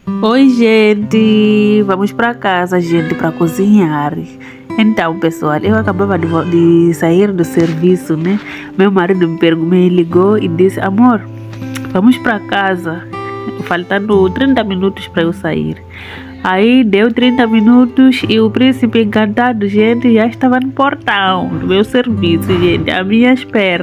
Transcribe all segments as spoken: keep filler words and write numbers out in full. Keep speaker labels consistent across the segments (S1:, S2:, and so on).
S1: Oi, gente! Vamos para casa, gente, para cozinhar. Então, pessoal, eu acabava de, de sair do serviço, né? Meu marido me, perguntou, me ligou e disse: amor, vamos para casa, faltando trinta minutos para eu sair. Aí deu trinta minutos e o príncipe encantado, gente, já estava no portão do meu serviço, gente, à minha espera.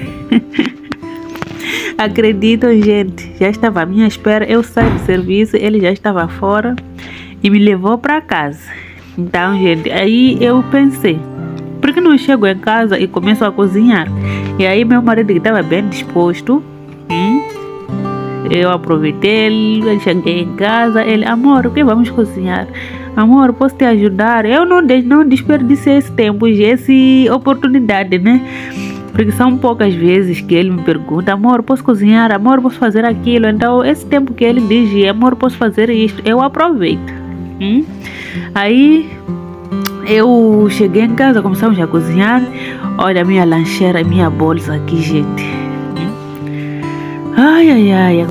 S1: Acreditam, gente, já estava à minha espera. Eu saí do serviço, ele já estava fora e me levou para casa. Então, gente, aí eu pensei, por que não chego em casa e começo a cozinhar? E aí meu marido estava bem disposto, hum, eu aproveitei, ele, cheguei em casa, ele: amor, o que vamos cozinhar? Amor, posso te ajudar? Eu não, não desperdicei esse tempo, essa oportunidade, né? Porque são poucas vezes que ele me pergunta: amor, posso cozinhar? Amor, posso fazer aquilo? Então, esse tempo que ele diz: amor, posso fazer isto, eu aproveito. Hum? Aí, eu cheguei em casa, começamos a cozinhar. Olha a minha lancheira, minha bolsa aqui, gente. Hum? Ai, ai, ai.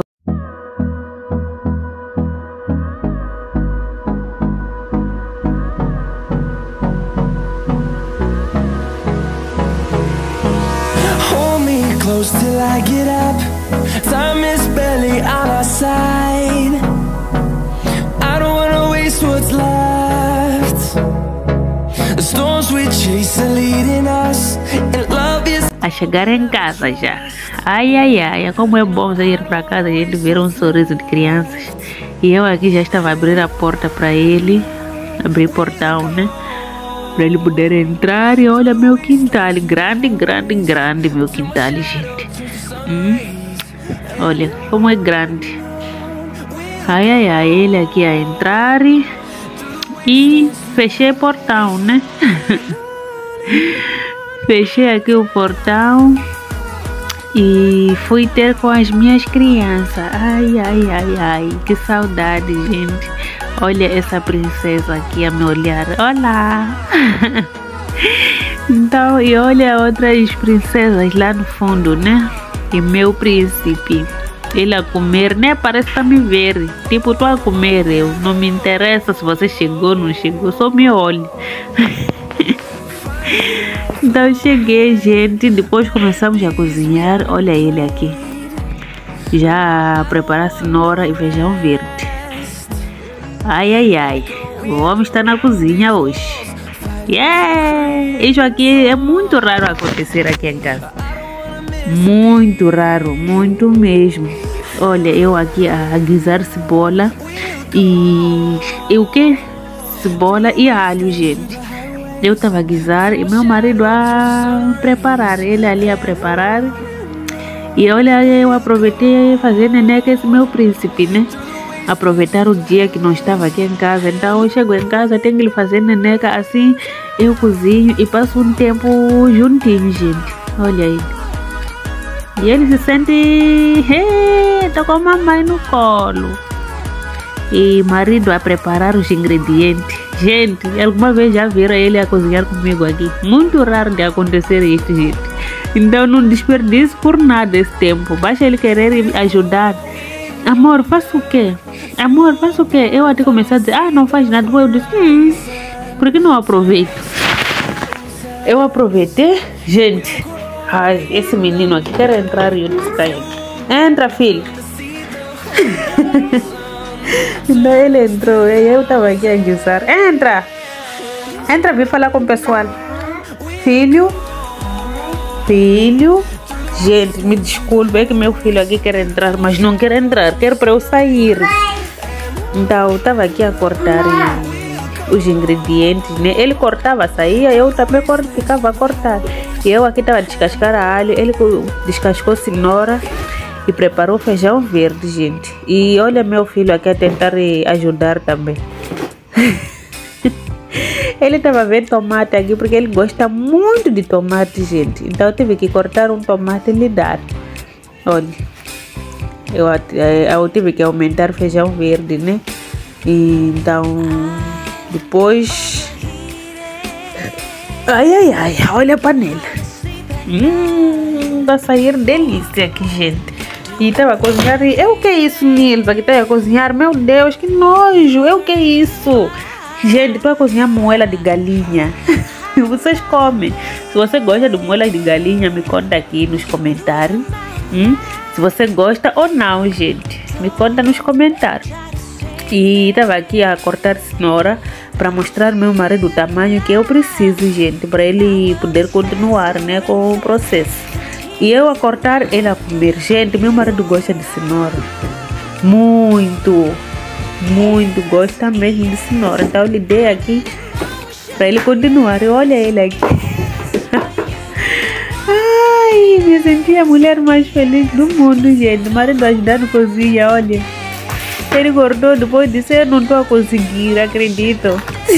S2: Close till I get up. Time is barely on our side. I don't wanna waste what's left. The storms we chase are leading us, and love is.
S1: A chegar em casa já. Ai, ai, ai. Como é bom sair para casa, a gente ver um sorriso de crianças. E eu aqui já estava a abrir a porta para ele, abrir o portão, né? Para ele poder entrar. E olha meu quintal, grande, grande, grande meu quintal, gente. Hum? Olha como é grande. Ai, ai, ai, ele aqui a entrar e fechei o portão, né? Fechei aqui o portão e fui ter com as minhas crianças. Ai, ai, ai, ai, que saudade, gente. Olha essa princesa aqui a me olhar. Olá! Então, e olha outras princesas lá no fundo, né? E meu príncipe. Ele a comer, né? Parece que me ver. Tipo, tô a comer eu. Não me interessa se você chegou ou não chegou. Só me olhe. Então, cheguei, gente. Depois começamos a cozinhar. Olha ele aqui. Já preparar cenoura e feijão verde. Ai, ai, ai. O homem está na cozinha hoje. Yeah! Isso aqui é muito raro acontecer aqui em casa. Muito raro, muito mesmo. Olha, eu aqui a guisar cebola e... E o que? Cebola e alho, gente. Eu estava a guisar e meu marido a preparar. Ele ali a preparar. E olha, eu aproveitei fazer neném com esse meu príncipe, né? Aproveitar o dia que não estava aqui em casa. Então eu chego em casa, tenho que lhe fazer neneca, assim eu cozinho e passo um tempo juntinho, gente. Olha aí. E ele se sente, hey, tô com a mamãe no colo. E marido a preparar os ingredientes. Gente, alguma vez já viram ele a cozinhar comigo aqui? Muito raro de acontecer isso, gente. Então não desperdice por nada esse tempo. Basta ele querer ajudar. Amor, faço o quê? Amor, faço o quê? Eu até comecei a dizer: ah, não faz nada. Eu disse: hum, por que não aproveito? Eu aproveitei, gente. Ai, esse menino aqui quer entrar e eu disse pra ele: entra, filho. Então ele entrou e eu tava aqui a guisar. Entra! Entra, vem falar com o pessoal. Filho. Filho. Gente, me desculpe, é que meu filho aqui quer entrar, mas não quer entrar, quer para eu sair. Então, eu estava aqui a cortar os ingredientes, né? Ele cortava, saía, eu também ficava a cortar. E eu aqui estava a descascar a alho, ele descascou cenoura e preparou feijão verde, gente. E olha meu filho aqui a tentar ajudar também. Ele estava vendo tomate aqui porque ele gosta muito de tomate, gente. Então eu tive que cortar um tomate e lhe dar. Olha, eu, eu tive que aumentar feijão verde, né? E então, depois... Ai, ai, ai, olha a panela. Hum, vai sair delícia aqui, gente. E estava a cozinhar e eu, o que é isso, Nilva, que está a cozinhar? Meu Deus, que nojo, eu, o que é isso? Gente, estou a cozinhar moela de galinha. Vocês comem. Se você gosta de moela de galinha, me conta aqui nos comentários. Hum? Se você gosta ou não, gente, me conta nos comentários. E estava aqui a cortar cenoura para mostrar ao meu marido o tamanho que eu preciso, gente, para ele poder continuar, né, com o processo. E eu a cortar, ele a comer. Gente, meu marido gosta de cenoura. Muito, muito, gosta mesmo de cenoura. Então eu lhe dei aqui para ele continuar. Olha ele aqui. Ai, me senti a mulher mais feliz do mundo, gente. O marido ajudando na cozinha, olha. Ele cortou, depois disse, eu não estou a conseguir, acredito.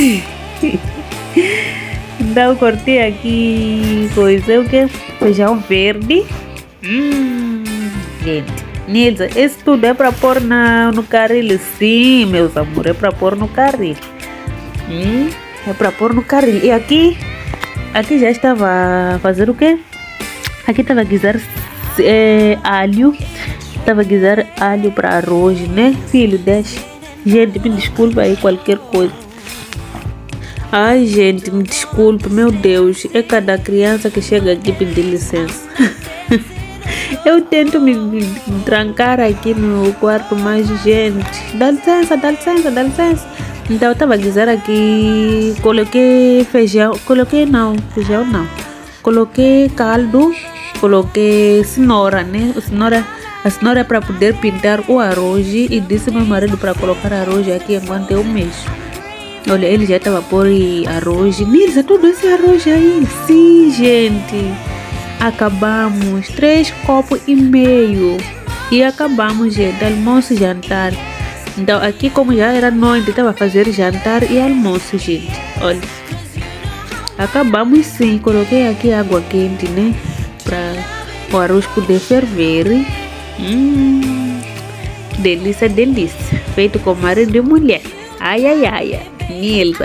S1: Então cortei aqui coisa, o que? Feijão verde. Hum, gente, Nilza, isso tudo é para pôr na, no caril. Sim, meus amores, é para pôr no caril. Hum, é para pôr no caril. E aqui, aqui já estava a fazer o quê? Aqui estava a guisar é, alho. Estava a guisar alho para arroz, né? Filho, deixa. Gente, me desculpa aí qualquer coisa. Ai, gente, me desculpe, meu Deus. É cada criança que chega aqui pedir licença. Eu tento me, me trancar aqui no quarto, mas, gente, dá licença, dá licença, dá licença. Então, eu estava a guisar aqui, coloquei feijão, coloquei não, feijão não. Coloquei caldo, coloquei cenoura, né? A cenoura, a cenoura é para poder pintar o arroz. E disse meu marido para colocar arroz aqui enquanto eu mexo. Olha, ele já estava a pôr arroz. Nilza, tudo esse arroz aí? Sim, gente. Acabamos. Três copos e meio. E acabamos, gente. Almoço e jantar. Então, aqui como já era noite, estava a fazer jantar e almoço, gente. Olha. Acabamos sim. Coloquei aqui água quente, né? Para o arroz poder ferver. Hum. Delícia, delícia. Feito com marido e mulher. Ai, ai, ai. Nilza.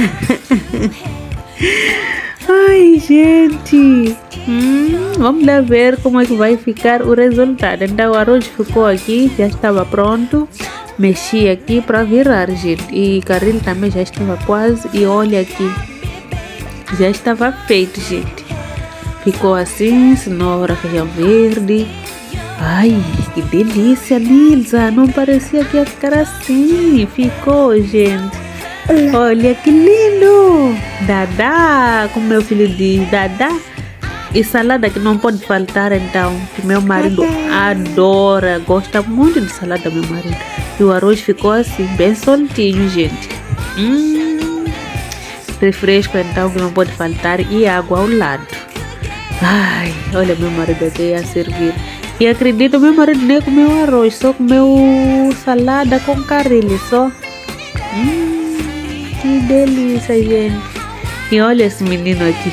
S1: Ai, gente. Hum, vamos lá ver como é que vai ficar o resultado. Então, o arroz ficou aqui, já estava pronto. Mexi aqui para virar, gente. E o caril também já estava quase. E olha aqui, já estava feito, gente. Ficou assim, cenoura, feijão verde. Ai, que delícia, Nilza. Não parecia que ia ficar assim. Ficou, gente. Olha que lindo! Dadá, como meu filho diz, Dadá. E salada que não pode faltar, então, que meu marido adora, gosta muito de salada, meu marido. E o arroz ficou assim, bem soltinho, gente. Hum, refresco, então, que não pode faltar. E água ao lado. Ai, olha meu marido aqui a servir. E acredito, meu marido nem comeu arroz, só comeu salada com caril, só. Hum. Que delícia, gente. E olha esse menino aqui.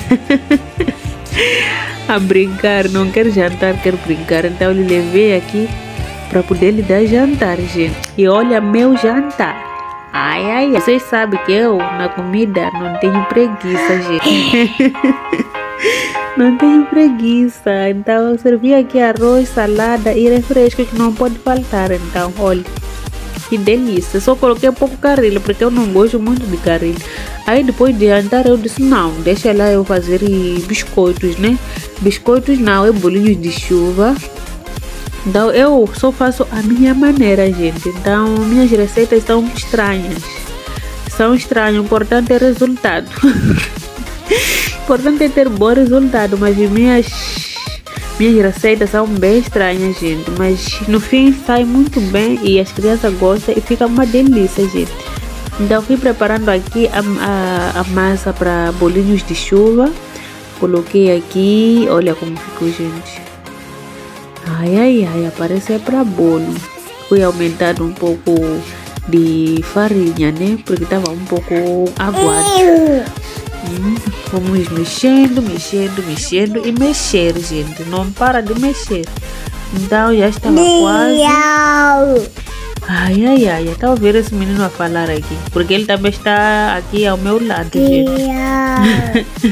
S1: A brincar, não quer jantar, quer brincar. Então eu levei aqui para poder lhe dar jantar, gente. E olha meu jantar. Ai, ai, ai. Vocês sabem que eu na comida não tenho preguiça, gente. Não tenho preguiça. Então eu servi aqui arroz, salada e refresco que não pode faltar. Então, olha. Que delícia. Só coloquei um pouco caril, porque eu não gosto muito de caril. Aí depois de jantar eu disse, não, deixa lá eu fazer biscoitos, né? Biscoitos não, é bolinhos de chuva. Então eu só faço a minha maneira, gente. Então minhas receitas são estranhas. São estranhas, o importante é resultado. O importante é ter bom resultado, mas minhas... Minhas receitas são bem estranhas, gente, mas no fim sai muito bem e as crianças gostam e fica uma delícia, gente. Então fui preparando aqui a, a, a massa para bolinhos de chuva. Coloquei aqui, olha como ficou, gente. Ai, ai, ai, parece para bolo. Fui aumentando um pouco de farinha, né, porque estava um pouco aguado. Hum, vamos mexendo, mexendo, mexendo e mexer, gente. Não para de mexer. Então já estava quase. Ai, ai, ai. Está ouvindo esse menino a falar aqui. Porque ele também está aqui ao meu lado, gente.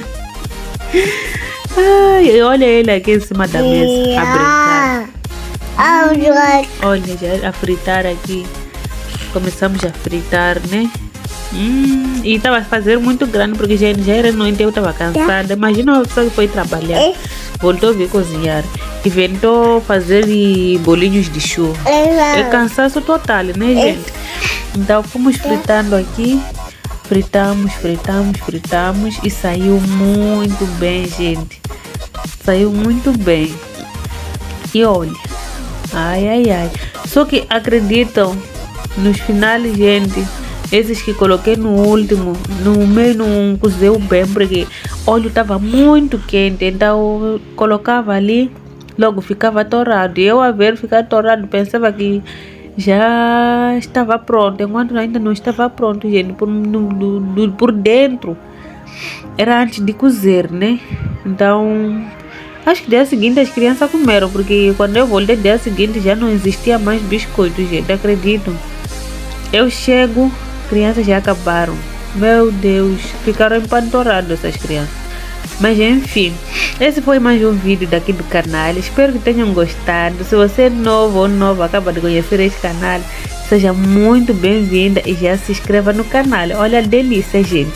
S1: Ai, olha ele aqui em cima da mesa a brincar. Olha, já a fritar aqui. Começamos a fritar, né? Hum, e estava a fazer muito grande porque já, já era noite, eu estava cansada. Imagina uma pessoa que foi trabalhar, voltou a vir cozinhar, inventou fazer bolinhos de chuva. É cansaço total, né, gente? Então fomos fritando aqui. Fritamos, fritamos, fritamos e saiu muito bem, gente. Saiu muito bem. E olha, ai, ai, ai. Só que acreditam, nos finais, gente, esses que coloquei no último, no meio não cozeu bem, porque o óleo estava muito quente, então eu colocava ali, logo ficava torrado. E eu a ver ficar torrado, pensava que já estava pronto, enquanto ainda não estava pronto, gente, por, no, no, por dentro. Era antes de cozer, né? Então, acho que dia seguinte as crianças comeram, porque quando eu voltei dia seguinte já não existia mais biscoito, gente, acredito. Eu chego, crianças já acabaram. Meu Deus, ficaram empantoradas essas crianças. Mas enfim, esse foi mais um vídeo daqui do canal. Espero que tenham gostado. Se você é novo ou nova, acaba de conhecer este canal, seja muito bem-vinda e já se inscreva no canal. Olha a delícia, gente.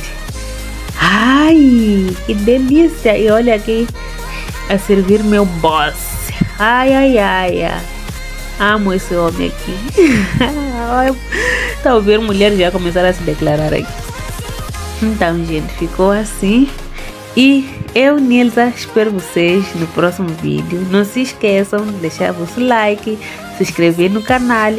S1: Ai, que delícia. E olha aqui a servir meu boss. Ai, ai, ai, ai. Amo esse homem aqui. Talvez mulheres já começaram a se declarar aqui. Então, gente, ficou assim. E eu, Nilza, espero vocês no próximo vídeo. Não se esqueçam de deixar vosso like, se inscrever no canal.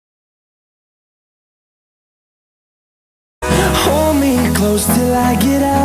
S2: Hold me close till I get